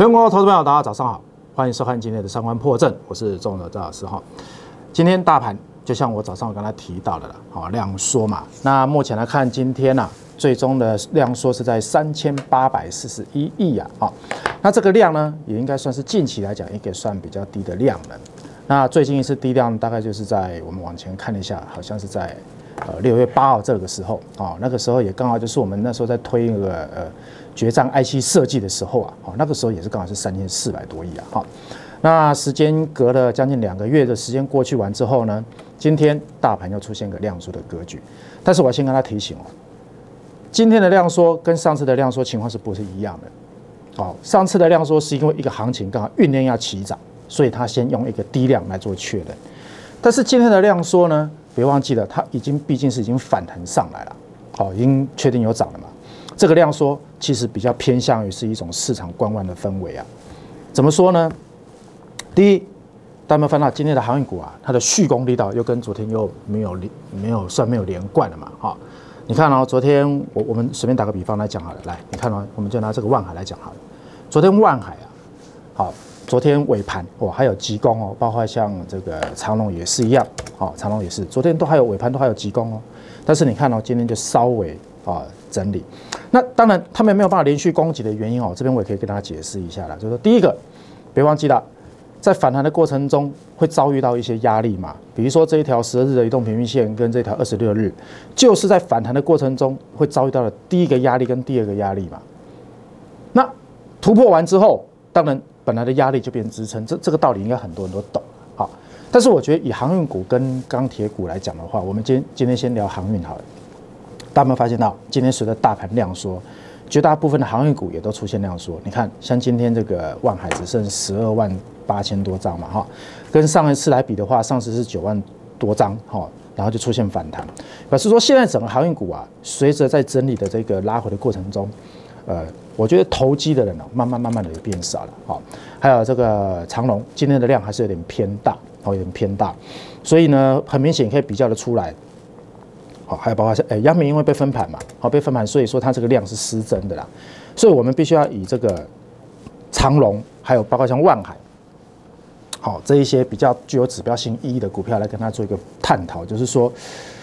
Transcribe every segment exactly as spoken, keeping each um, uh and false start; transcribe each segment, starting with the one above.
全国投资朋友，大家早上好，欢迎收看今天的三观破阵，我是钟哲老师哈。今天大盘就像我早上刚才提到的了，好量缩嘛。那目前来看，今天呢、啊，最终的量缩是在三千八百四十一亿啊，好，那这个量呢，也应该算是近期来讲一个算比较低的量了。那最近一次低量大概就是在我们往前看一下，好像是在呃六月八号这个时候啊，那个时候也刚好就是我们那时候在推那个呃。决战 I C 设计的时候啊，好，那个时候也是刚好是三千四百多亿啊，好，那时间隔了将近两个月的时间过去完之后呢，今天大盘又出现个量缩的格局，但是我先跟他提醒哦，今天的量缩跟上次的量缩情况是不是一样的？好，上次的量缩是因为一个行情刚好酝酿要起涨，所以他先用一个低量来做确认，但是今天的量缩呢，别忘记了，它已经毕竟是已经反弹上来了，好，已经确定有涨了嘛。这个量缩其实比较偏向于是一种市场观望的氛围啊。怎么说呢？第一，大家有没有看到今天的航运股啊，它的续攻力道又跟昨天又没有没有算没有连贯了嘛？哈，你看哦，昨天我我们随便打个比方来讲好了，来，你看哦，我们就拿这个万海来讲好了。昨天万海啊，好，昨天尾盘哦，还有急攻哦，包括像这个长荣也是一样，好，长荣也是，昨天都还有尾盘都还有急攻哦。但是你看哦，今天就稍微啊整理。那当然，他们没有办法连续攻击的原因哦，这边我也可以跟大家解释一下啦。就是说，第一个，别忘记了，在反弹的过程中会遭遇到一些压力嘛，比如说这一条十二日的移动平均线跟这条二十六日，就是在反弹的过程中会遭遇到的第一个压力跟第二个压力嘛。那突破完之后，当然本来的压力就变支撑，这这个道理应该很多人都懂。好，但是我觉得以航运股跟钢铁股来讲的话，我们今天今天先聊航运好了。大家有没有发现到，今天随着大盘量缩，绝大部分的航运股也都出现量缩。你看，像今天这个万海只剩十二万八千多张嘛，哈，跟上一次来比的话，上次是九万多张，哈，然后就出现反弹，表示说现在整个航运股啊，随着在整理的这个拉回的过程中，呃，我觉得投机的人哦，慢慢慢慢的也变少了，好，还有这个长荣今天的量还是有点偏大，哦，有点偏大，所以呢，很明显可以比较的出来。好，还有包括像，哎，阳明因为被分盘嘛，好被分盘，所以说它这个量是失真的啦，所以我们必须要以这个长荣，还有包括像万海，好这一些比较具有指标性意义的股票来跟它做一个探讨，就是说，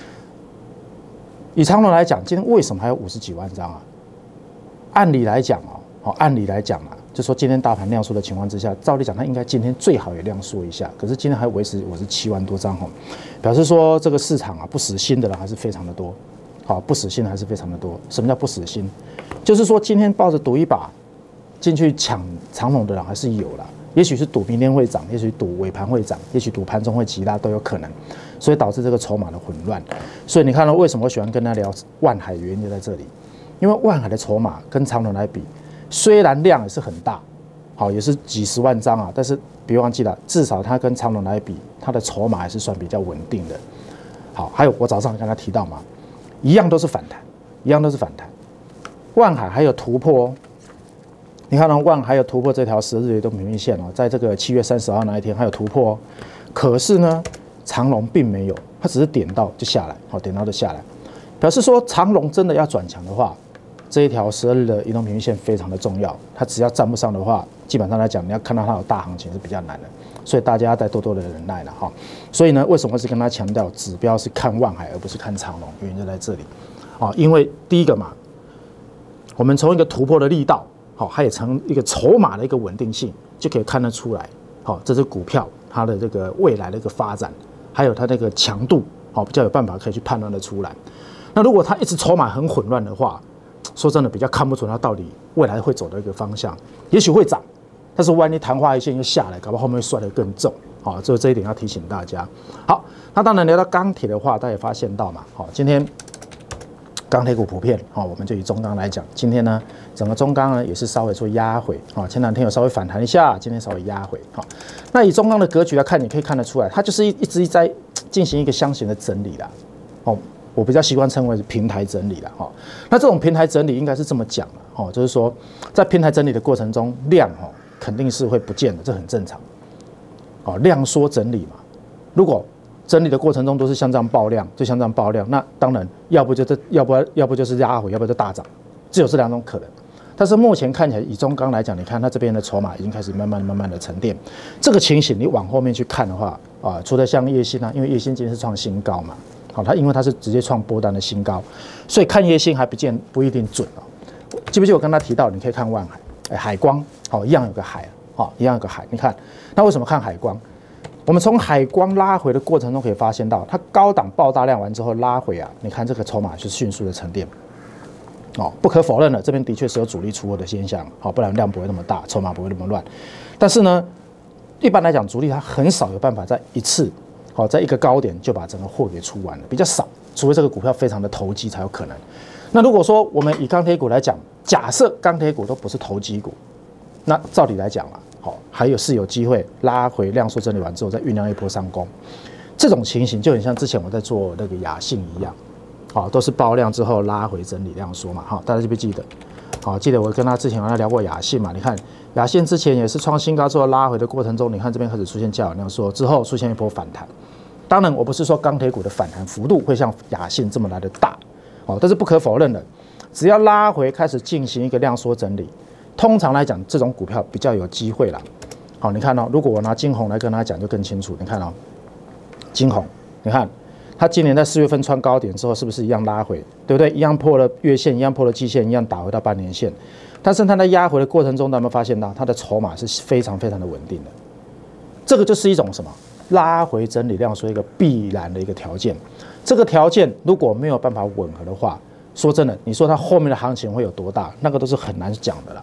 以长荣来讲，今天为什么还有五十几万张啊？按理来讲哦，好，按理来讲啊，就说今天大盘量缩的情况之下，照理讲它应该今天最好也量缩一下，可是今天还维持五十七万多张哈。表示说这个市场啊不死心的人还是非常的多，好不死心的还是非常的多。什么叫不死心？就是说今天抱着赌一把进去抢长荣的人还是有啦，也许是赌明天会涨，也许赌尾盘会涨，也许赌盘中会急拉都有可能，所以导致这个筹码的混乱。所以你看到为什么我喜欢跟他聊万海，原因就在这里，因为万海的筹码跟长荣来比，虽然量也是很大，好也是几十万张啊，但是别忘记了，至少它跟长荣来比，它的筹码还是算比较稳定的。好，还有我早上跟他提到嘛，一样都是反弹，一样都是反弹。万海还有突破哦，你看到、哦、万海还有突破这条十日移动平均线哦，在这个七月三十号那一天还有突破哦。可是呢，长荣并没有，它只是点到就下来，好点到就下来，表示说长荣真的要转强的话，这一条十二日的移动平均线非常的重要，它只要站不上的话，基本上来讲，你要看到它有大行情是比较难的，所以大家要再多多的忍耐了哈。所以呢，为什么是跟他强调指标是看万海而不是看长荣？原因就在这里啊，因为第一个嘛，我们从一个突破的力道，好，它也从一个筹码的一个稳定性，就可以看得出来，好，这只股票它的这个未来的一个发展，还有它那个强度，好，比较有办法可以去判断得出来。那如果它一直筹码很混乱的话，说真的，比较看不出它到底未来会走的一个方向，也许会涨，但是万一昙花一现又下来，搞不好后面会摔得更重，好，这这一点要提醒大家。好，那当然聊到钢铁的话，大家也发现到嘛，好，今天钢铁股普遍，好，我们就以中钢来讲，今天呢，整个中钢呢也是稍微做压回，好，前两天有稍微反弹一下，今天稍微压回，好，那以中钢的格局来看，你可以看得出来，它就是一一直在进行一个箱型的整理啦，哦。我比较习惯称为平台整理了哈，那这种平台整理应该是这么讲了哈，就是说在平台整理的过程中，量哈肯定是会不见的，这很正常。哦，量缩整理嘛，如果整理的过程中都是像这样爆量，就像这样爆量，那当然要不就是要不要不就是压回，要不就大涨，只有这两种可能。 但是目前看起来，以中钢来讲，你看它这边的筹码已经开始慢慢慢慢的沉淀。这个情形你往后面去看的话，啊，除了像叶兴啊，因为叶兴今天是创新高嘛，好，它因为它是直接创波段的新高，所以看叶兴还不见不一定准哦。记不记得我跟他提到，你可以看万海，哎，海光，好，一样有个海，好，一样有个海。你看，那为什么看海光？我们从海光拉回的过程中可以发现到，它高档爆大量完之后拉回啊，你看这个筹码是迅速的沉淀。哦，不可否认的，这边的确是有主力出货的现象，好，不然量不会那么大，筹码不会那么乱。但是呢，一般来讲，主力它很少有办法在一次，好，在一个高点就把整个货给出完了，比较少，除非这个股票非常的投机才有可能。那如果说我们以钢铁股来讲，假设钢铁股都不是投机股，那照理来讲啊，好，还有是有机会拉回量缩整理完之后再酝酿一波上攻，这种情形就很像之前我在做那个雅信一样。好，都是爆量之后拉回整理量缩嘛，好，大家记不记得？好，记得我跟他之前跟他聊过雅信嘛？你看雅信之前也是创新高之后拉回的过程中，你看这边开始出现较有量缩之后出现一波反弹。当然，我不是说钢铁股的反弹幅度会像雅信这么来的大，好，但是不可否认的，只要拉回开始进行一个量缩整理，通常来讲这种股票比较有机会啦。好，你看哦，如果我拿金红来跟他讲就更清楚。你看哦，金红，你看。它今年在四月份穿高点之后，是不是一样拉回，对不对？一样破了月线，一样破了季线，一样打回到半年线。但是它在压回的过程中，大家有没有发现到它的筹码是非常非常的稳定的？这个就是一种什么？拉回整理量缩一个必然的一个条件。这个条件如果没有办法吻合的话，说真的，你说它后面的行情会有多大，那个都是很难讲的啦。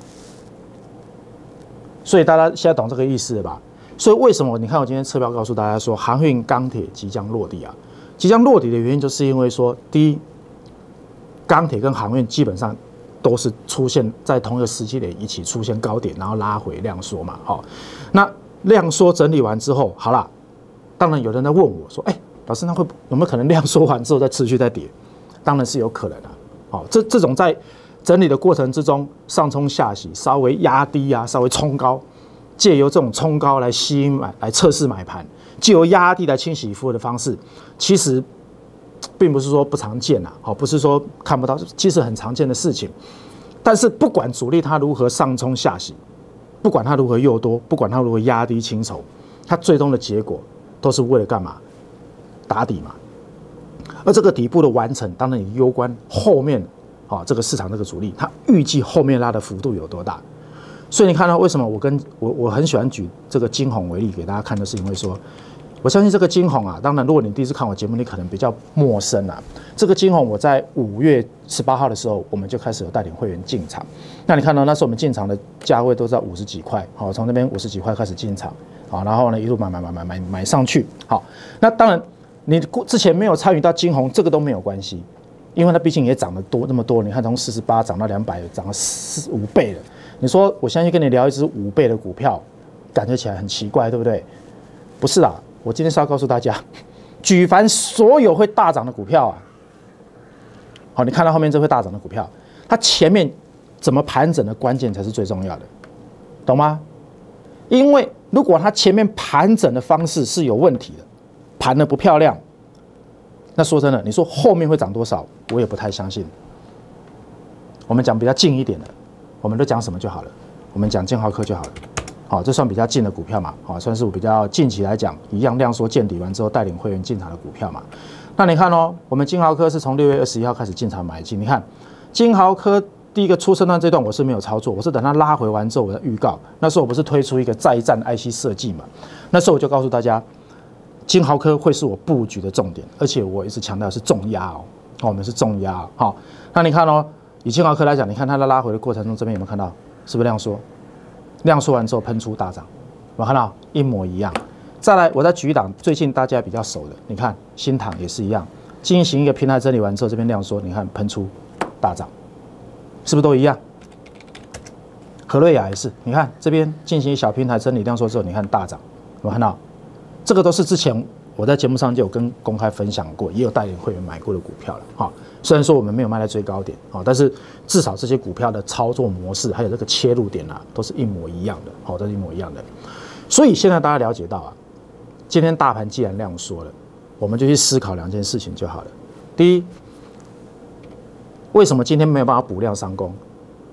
所以大家现在懂这个意思了吧？所以为什么你看我今天测标告诉大家说，航运、钢铁即将落地啊？即将落底的原因，就是因为说，第一，钢铁跟航运基本上都是出现在同一个时期点一起出现高点，然后拉回量缩嘛，好，那量缩整理完之后，好啦，当然有人在问我说，哎、欸，老师，那会有没有可能量缩完之后再持续再跌？当然是有可能的、啊，好，这这种在整理的过程之中，上冲下洗，稍微压低啊，稍微冲高，借由这种冲高来吸引买来测试买盘。借由压低来清洗服务的方式，其实并不是说不常见呐，好，不是说看不到，其实很常见的事情。但是不管主力它如何上冲下洗，不管它如何诱多，不管它如何压低清筹，它最终的结果都是为了干嘛？打底嘛。而这个底部的完成，当然也攸关后面啊这个市场这个主力，它预计后面拉的幅度有多大。所以你看到为什么我跟我我很喜欢举这个金红为例给大家看，就是因为说，我相信这个金红啊，当然如果你第一次看我节目，你可能比较陌生啊。这个金红我在五月十八号的时候，我们就开始有带领会员进场。那你看到那时候我们进场的价位都在五十几块，好，从那边五十几块开始进场，好，然后呢一路买买买买买买上去，好，那当然你之前没有参与到金红，这个都没有关系，因为它毕竟也涨得多那么多，你看从四十八涨到两百，涨了四五倍了。你说我相信跟你聊一只五倍的股票，感觉起来很奇怪，对不对？不是啦，我今天是要告诉大家，举凡所有会大涨的股票啊，好，你看到后面这会大涨的股票，它前面怎么盘整的关键才是最重要的，懂吗？因为如果它前面盘整的方式是有问题的，盘得不漂亮，那说真的，你说后面会涨多少，我也不太相信。我们讲比较近一点的。我们都讲什么就好了，我们讲建浩科就好了。好，这算比较近的股票嘛，好，算是我比较近期来讲，一样量缩见底完之后带领会员进场的股票嘛。那你看哦，我们金豪科是从六月二十一号开始进场买进，你看金豪科第一个出生段这段我是没有操作，我是等它拉回完之后我的预告。那时候我不是推出一个再战 I C 设计嘛，那时候我就告诉大家，金豪科会是我布局的重点，而且我一直强调是重压哦，我们是重压哦。好，那你看哦。以金豪科来讲，你看它在拉回的过程中，这边有没有看到？是不是量缩？量缩完之后喷出大涨，有没有看到？一模一样。再来，我再举一档最近大家比较熟的，你看新唐也是一样，进行一个平台整理完之后，这边量缩，你看喷出大涨，是不是都一样？和瑞雅也是，你看这边进行小平台整理量缩之后，你看大涨，有没有看到？这个都是之前我在节目上就有跟公开分享过，也有带领会员买过的股票了哈。虽然说我们没有卖在最高点啊，但是至少这些股票的操作模式还有这个切入点啊，都是一模一样的，好，都是一模一样的。所以现在大家了解到啊，今天大盘既然量缩了，我们就去思考两件事情就好了。第一，为什么今天没有办法补量上攻？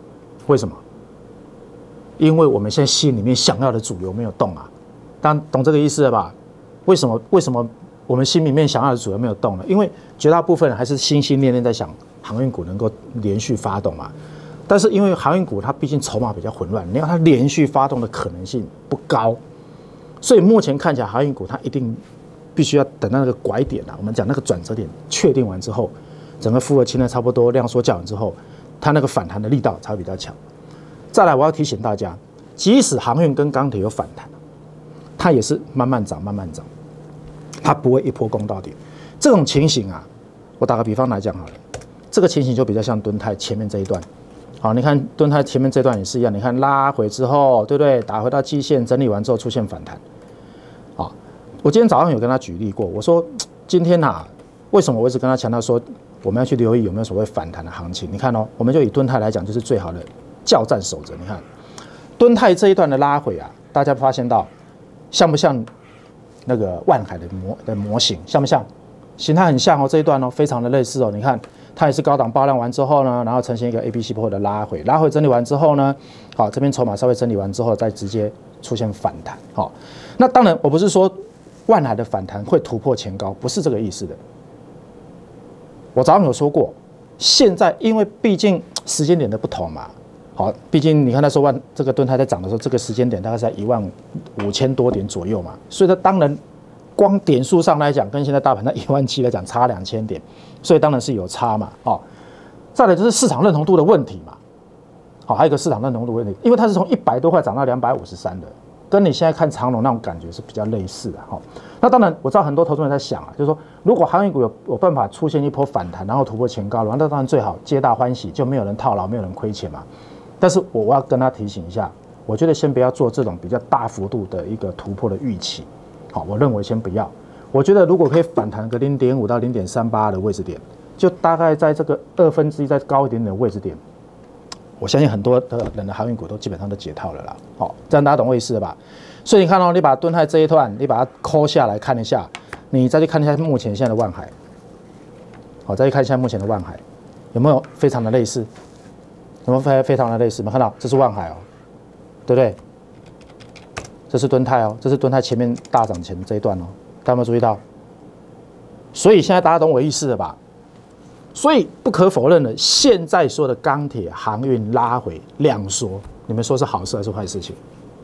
为什么？因为我们现在心里面想要的主流没有动啊，大家懂这个意思了吧？为什么？为什么我们心里面想要的主流没有动呢？因为绝大部分人还是心心念念在想航运股能够连续发动嘛。但是因为航运股它毕竟筹码比较混乱，你要它连续发动的可能性不高，所以目前看起来航运股它一定必须要等到那个拐点啊，我们讲那个转折点确定完之后，整个负荷清的差不多，量缩降完之后，它那个反弹的力道才会比较强。再来，我要提醒大家，即使航运跟钢铁有反弹，它也是慢慢涨，慢慢涨，它不会一波攻到底。这种情形啊，我打个比方来讲好了，这个情形就比较像敦泰前面这一段。好，你看敦泰前面这段也是一样，你看拉回之后，对不对？打回到季线整理完之后出现反弹。好，我今天早上有跟他举例过，我说今天啊，为什么我一直跟他强调说我们要去留意有没有所谓反弹的行情？你看哦，我们就以敦泰来讲，就是最好的教战守则。你看敦泰这一段的拉回啊，大家发现到像不像那个万海的模的模型？像不像？形态很像哦，这一段哦，非常的类似哦。你看。它也是高档爆量完之后呢，然后呈现一个 A B C 波的拉回，拉回整理完之后呢，好，这边筹码稍微整理完之后，再直接出现反弹。好，那当然我不是说万海的反弹会突破前高，不是这个意思的。我早上有说过，现在因为毕竟时间点的不同嘛，好，毕竟你看那时候万这个敦泰在涨的时候，这个时间点大概在一万五千多点左右嘛，所以它当然光点数上来讲，跟现在大盘在一万七来讲差两千点。所以当然是有差嘛，哦，再来就是市场认同度的问题嘛，好，还有一个市场认同度的问题，因为它是从一百多块涨到两百五十三的，跟你现在看长荣那种感觉是比较类似的哈。那当然我知道很多投资人在想啊，就是说如果航运股有有办法出现一波反弹，然后突破前高，那当然最好，皆大欢喜，就没有人套牢，没有人亏钱嘛。但是我我要跟他提醒一下，我觉得先不要做这种比较大幅度的一个突破的预期，好，我认为先不要。我觉得如果可以反弹个零点五到零点三八的位置点，就大概在这个二分之一再高一点点的位置点，我相信很多的人的航运股都基本上都解套了啦。好，这样大家懂我意思了吧？所以你看哦，你把敦泰这一段，你把它抠下来看一下，你再去看一下目前现在的万海，好，再去看一下目前的万海，有没有非常的类似？有没有非非常的类似？有没有看到？这是万海哦，对不对？这是敦泰哦，这是敦泰前面大涨前的这一段哦。大家有没有注意到？所以现在大家懂我意思了吧？所以不可否认的，现在说的钢铁航运拉回量缩，你们说是好事还是坏事情？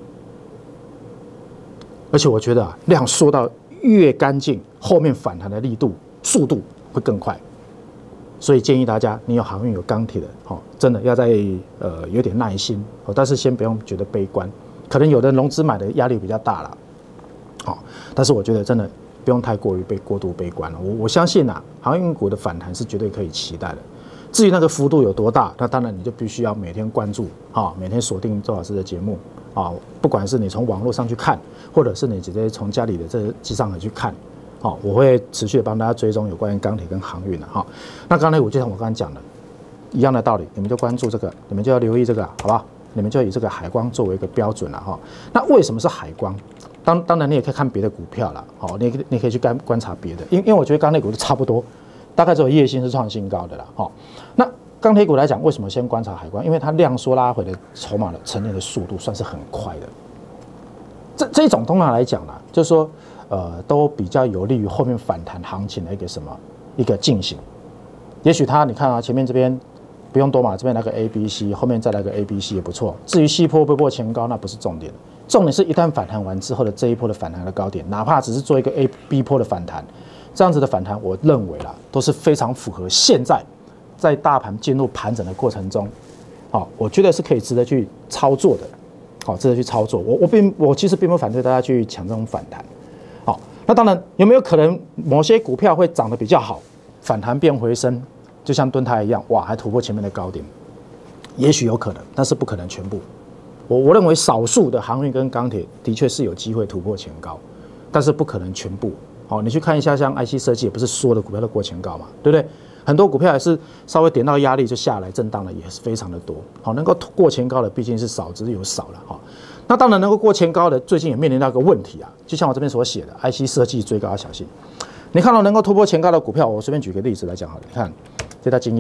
而且我觉得啊，量缩到越干净，后面反弹的力度、速度会更快。所以建议大家，你有航运有钢铁的，哦，真的要在呃有点耐心哦，但是先不用觉得悲观，可能有的融资买的压力比较大了。好，但是我觉得真的不用太过于被过度悲观了。我我相信啊，航运股的反弹是绝对可以期待的。至于那个幅度有多大，那当然你就必须要每天关注啊，每天锁定周老师的节目啊，不管是你从网络上去看，或者是你直接从家里的这机上去看，好，我会持续的帮大家追踪有关于钢铁跟航运的哈。那刚才我就像我刚才讲的一样的道理，你们就关注这个，你们就要留意这个，好不好？你们就以这个海光作为一个标准了哈。那为什么是海光？当当然你也可以看别的股票啦，好，你你可以去观观察别的，因因为我觉得钢铁股都差不多，大概只有业兴是创新高的啦，好，那钢铁股来讲，为什么先观察海光？因为它量缩拉回的筹码的沉淀的速度算是很快的，这这种通常来讲啦，就是说呃都比较有利于后面反弹行情的一个什么一个进行，也许它你看啊前面这边。不用多嘛，这边来个 A B C， 后面再来个 A B C 也不错。至于细波不破前高，那不是重点，重点是一旦反弹完之后的这一波的反弹的高点，哪怕只是做一个 A B 波的反弹，这样子的反弹，我认为啦都是非常符合现在在大盘进入盘整的过程中，好，我觉得是可以值得去操作的，好，值得去操作。我我并我其实并不反对大家去抢这种反弹，好，那当然有没有可能某些股票会涨得比较好，反弹变回升？就像敦泰一样，哇，还突破前面的高点，也许有可能，但是不可能全部。我我认为少数的航运跟钢铁的确是有机会突破前高，但是不可能全部。好，你去看一下，像 I C 设计，也不是所有的股票都过前高嘛，对不对？很多股票也是稍微点到压力就下来，震荡的也是非常的多。好，能够过前高的毕竟是少之又少了哈。那当然能够过前高的，最近也面临到一个问题啊，就像我这边所写的 ，I C 设计追高要小心。你看到能够突破前高的股票，我随便举个例子来讲好了，你看。这条经验，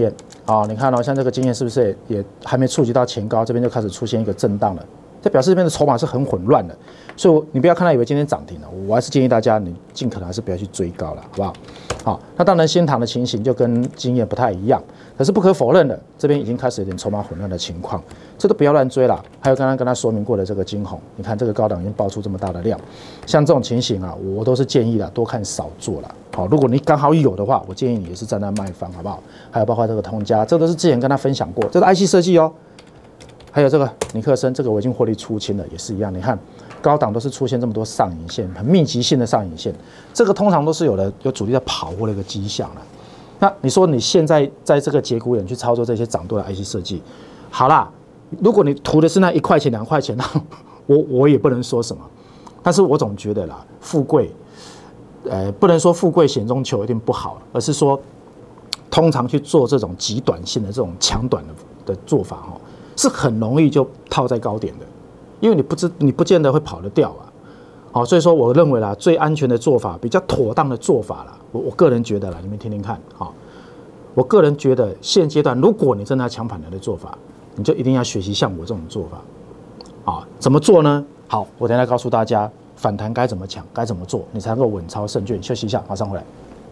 好，你看哦，像这个经验是不是也还没触及到前高，这边就开始出现一个震荡了？这表示这边的筹码是很混乱的，所以你不要看它以为今天涨停了，我还是建议大家你尽可能还是不要去追高了，好不好？好，那当然新塘的情形就跟经验不太一样，可是不可否认的，这边已经开始有点筹码混乱的情况，这都不要乱追了。还有刚刚跟他说明过的这个金红，你看这个高档已经爆出这么大的量，像这种情形啊，我都是建议啦，多看少做了。好，如果你刚好有的话，我建议你也是站在卖方，好不好？还有包括这个通家，这都是之前跟他分享过，这是 I C 设计哦。还有这个尼克森，这个我已经获利出清了，也是一样。你看高档都是出现这么多上影线，很密集性的上影线，这个通常都是有的有主力在跑货的一个迹象了。那你说你现在在这个节骨眼去操作这些涨多的 I C 设计，好啦，如果你图的是那一块钱两块钱，那我我也不能说什么。但是我总觉得啦，富贵，呃，不能说富贵险中求一定不好，而是说通常去做这种极短线的这种强短的的做法哦。是很容易就套在高点的，因为你不知你不见得会跑得掉啊，好，所以说我认为啦，最安全的做法，比较妥当的做法啦，我我个人觉得啦，你们听听看，好，我个人觉得现阶段，如果你真的要抢反弹的做法，你就一定要学习像我这种做法，啊，怎么做呢？好，我等一下告诉大家反弹该怎么抢，该怎么做，你才能够稳操胜券。休息一下，马上回来。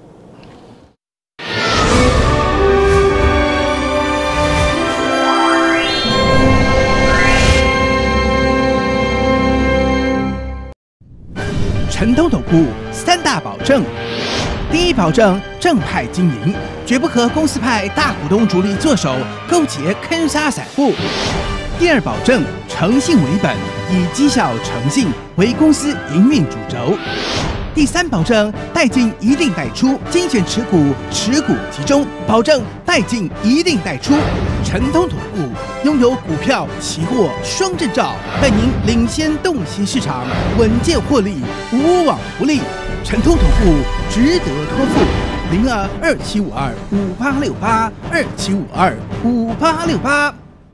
陈东总部三大保证：第一，保证正派经营，绝不和公司派大股东主力做手，勾结坑杀散户；第二，保证诚信为本，以绩效诚信为公司营运主轴；第三，保证带进一定带出，精选持股，持股集中，保证带进一定带出。陈通总部拥有股票、期货双证照，带您领先洞悉市场，稳健获利，无往不利。陈通总部值得托付。零二二七五二五八六八二七五二五八六八。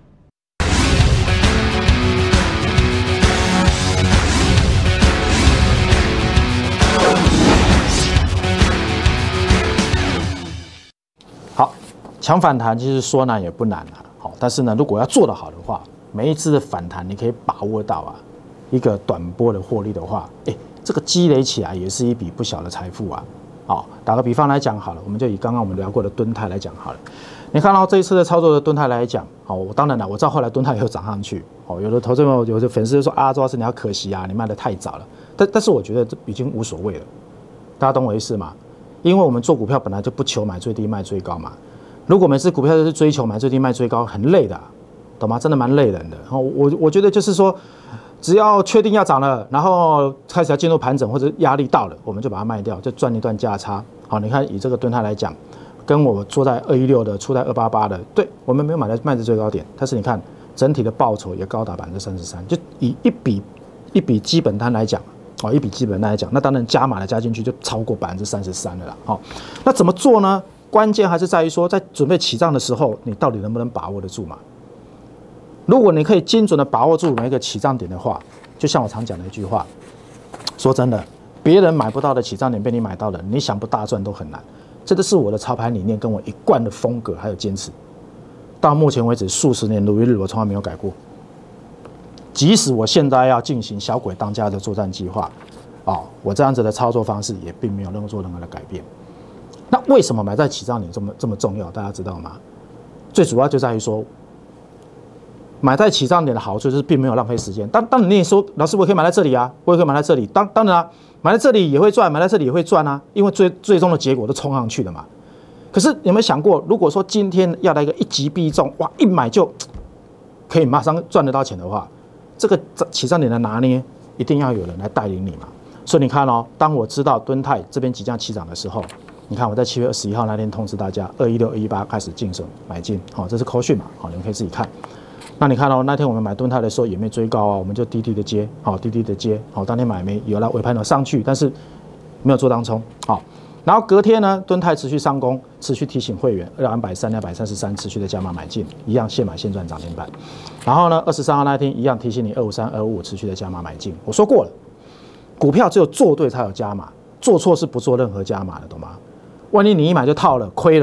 好，抢反弹其实说难也不难啊。好，但是呢，如果要做得好的话，每一次的反弹你可以把握到啊，一个短波的获利的话，哎，这个积累起来也是一笔不小的财富啊。好，打个比方来讲好了，我们就以刚刚我们聊过的敦泰来讲好了。你看到这一次的操作的敦泰来讲，好，我当然了，我知道后来敦泰有涨上去。哦，有的投资者有的粉丝就说啊，周老师你好可惜啊，你卖得太早了。但但是我觉得这已经无所谓了，大家懂我意思吗？因为我们做股票本来就不求买最低卖最高嘛。如果每次股票都是追求买最低卖最高，很累的、啊，懂吗？真的蛮累人的。然后我我觉得就是说，只要确定要涨了，然后开始要进入盘整或者压力到了，我们就把它卖掉，就赚一段价差。好，你看以这个敦泰来讲，跟我做在二一六的，出在二八八的，对我们没有买在卖在最高点，但是你看整体的报酬也高达百分之三十三，就以一笔一笔基本单来讲。哦，一笔基本单来讲，那当然加码的加进去就超过百分之三十三了啦。好，那怎么做呢？关键还是在于说，在准备起账的时候，你到底能不能把握得住嘛？如果你可以精准的把握住每一个起账点的话，就像我常讲的一句话，说真的，别人买不到的起账点被你买到了，你想不大赚都很难。这都是我的操盘理念跟我一贯的风格还有坚持，到目前为止数十年如一日，我从来没有改过。即使我现在要进行小鬼当家的作战计划，哦，我这样子的操作方式也并没有任何做任何的改变。那为什么买在起涨点这么这么重要？大家知道吗？最主要就在于说，买在起涨点的好处就是并没有浪费时间。当当然你也说，老师我可以买在这里啊，我也可以买在这里。当当然啊，买在这里也会赚，买在这里也会赚啊，因为最最终的结果都冲上去了嘛。可是有没有想过，如果说今天要来一个一击必中，哇，一买就可以马上赚得到钱的话，这个起涨点的拿捏，一定要有人来带领你嘛。所以你看哦，当我知道敦泰这边即将起涨的时候，你看我在七月二十一号那天通知大家，二一六、二一八开始进手买进，好，这是扣讯嘛，好，你们可以自己看。那你看哦，那天我们买敦泰的时候也没追高啊，我们就低低的接，好，低低的接，好，当天买没有了尾盘有上去，但是没有做当冲，好。然后隔天呢，敦泰持续上攻，持续提醒会员两百三、两百三十三持续的加码买进，一样现买现赚涨停板。然后呢，二十三号那天一样提醒你二五三、二五五持续的加码买进。我说过了，股票只有做对才有加码，做错是不做任何加码的，懂吗？万一你一买就套了，亏了，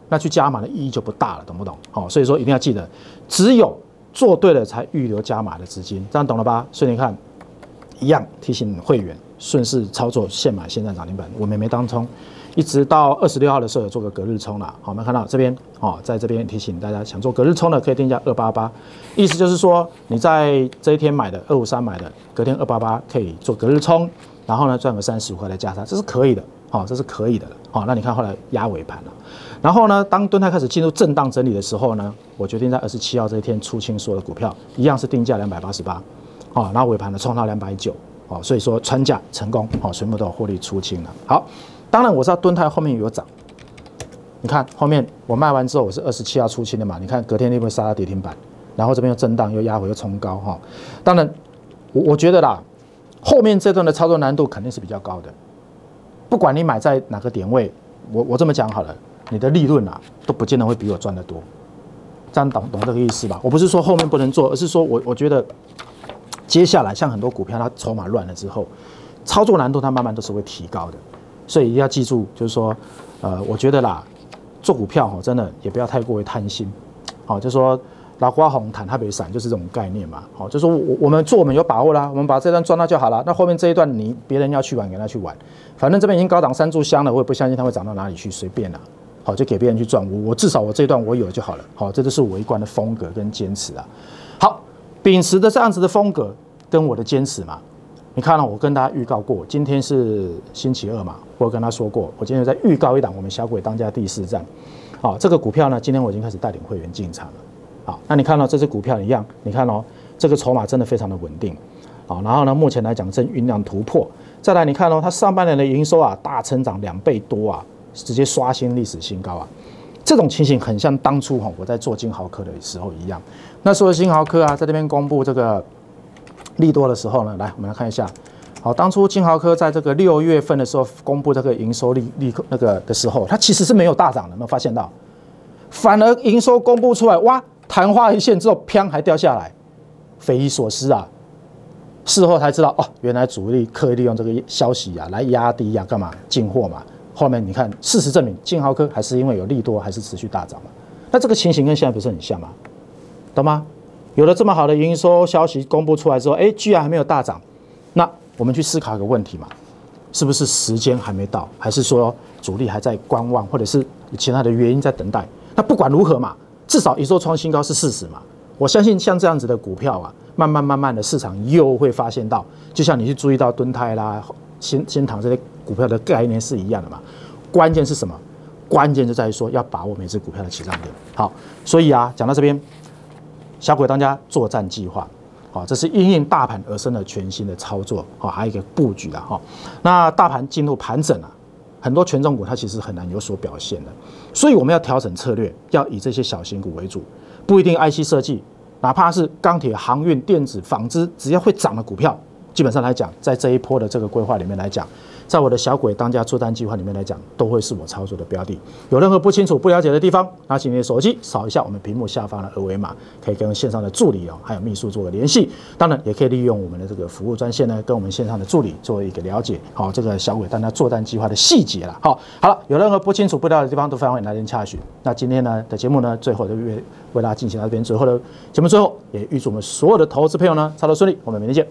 那去加码的意义就不大了，懂不懂？好，所以说一定要记得，只有做对了才预留加码的资金，这样懂了吧？所以你看，一样提醒会员顺势操作，现买现在涨停板，我们也没当冲。一直到二十六号的时候有做个隔日冲啦，好，我们看到这边哦，在这边提醒大家，想做隔日冲的可以定价二八八，意思就是说你在这一天买的二五三买的，隔天二八八可以做隔日冲，然后呢赚个三十五块的价差，这是可以的，好，这是可以的了，好，那你看后来压尾盘了，然后呢，当敦泰开始进入震荡整理的时候呢，我决定在二十七号这一天出清所有的股票，一样是定价两百八十八，好，然后尾盘呢冲到两百九，好，所以说穿价成功，好，全部都有获利出清了，好。当然我知道敦泰后面有涨，你看后面我卖完之后我是二十七号出清的嘛，你看隔天那边杀到跌停板，然后这边又震荡又压回又冲高哈。当然我我觉得啦，后面这段的操作难度肯定是比较高的，不管你买在哪个点位，我我这么讲好了，你的利润啊都不见得会比我赚得多，这样懂懂这个意思吧？我不是说后面不能做，而是说我我觉得接下来像很多股票它筹码乱了之后，操作难度它慢慢都是会提高的。所以一定要记住，就是说，呃，我觉得啦，做股票哈，真的也不要太过于贪心，好，就是说老瓜红毯它北闪就是这种概念嘛，好，就是说我我们做我们有把握啦，我们把这段赚到就好了，那后面这一段你别人要去玩给他去玩，反正这边已经高档三炷香了，我也不相信它会涨到哪里去，随便啦，好，就给别人去赚，我我至少我这一段我有就好了，好，这就是我一贯的风格跟坚持啊，好，秉持的这样子的风格跟我的坚持嘛。你看了，我跟大家预告过，今天是星期二嘛，我跟他说过，我今天在预告一档我们小鬼当家第四站，好，这个股票呢，今天我已经开始带领会员进场了，好，那你看到这只股票一样，你看哦，这个筹码真的非常的稳定，好，然后呢，目前来讲正酝酿突破，再来你看哦，它上半年的营收啊大成长两倍多啊，直接刷新历史新高啊，这种情形很像当初哈我在做金豪科的时候一样，那时候金豪科啊在这边公布这个利多的时候呢，来我们来看一下。好，当初金豪科在这个六月份的时候公布这个营收利利那个的时候，它其实是没有大涨的，有没有发现到？反而营收公布出来，哇，昙花一现之后，砰还掉下来，匪夷所思啊！事后才知道，哦，原来主力刻意利用这个消息啊来压低呀、啊，干嘛进货嘛？后面你看，事实证明，金豪科还是因为有利多，还是持续大涨嘛？那这个情形跟现在不是很像吗？懂吗？有了这么好的营收消息公布出来之后，哎，居然还没有大涨，那我们去思考一个问题嘛，是不是时间还没到，还是说主力还在观望，或者是有其他的原因在等待？那不管如何嘛，至少营收创新高是事实嘛。我相信像这样子的股票啊，慢慢慢慢的市场又会发现到，就像你去注意到敦泰啦、新新唐这些股票的概念是一样的嘛。关键是什么？关键就在于说要把握每只股票的起涨点。好，所以啊，讲到这边。小鬼当家作战计划，好，这是因应大盘而生的全新的操作，好，还有一个布局啊，哈。那大盘进入盘整啊，很多权重股它其实很难有所表现的，所以我们要调整策略，要以这些小型股为主，不一定 I C 设计，哪怕是钢铁、航运、电子、纺织，只要会涨的股票，基本上来讲，在这一波的这个规划里面来讲。在我的小鬼当家作战计划里面来讲，都会是我操作的标的。有任何不清楚、不了解的地方，拿起你的手机扫一下我们屏幕下方的二维码，可以跟线上的助理哦，还有秘书做个联系。当然，也可以利用我们的这个服务专线呢，跟我们线上的助理做一个了解。好，这个小鬼当家作战计划的细节了。好，好了，有任何不清楚、不了解的地方，都非常欢迎来电洽询。那今天呢的节目呢，最后就为为大家进行到这边，最后的节目最后也预祝我们所有的投资朋友呢操作顺利。我们明天见。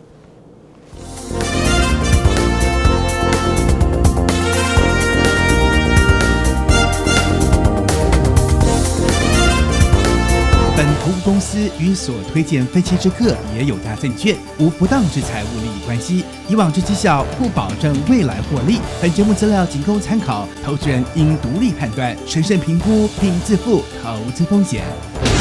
本投资公司与所推荐分期之客也有大证券无不当之财务利益关系，以往之绩效不保证未来获利。本节目资料仅供参考，投资人应独立判断、审慎评估并自负投资风险。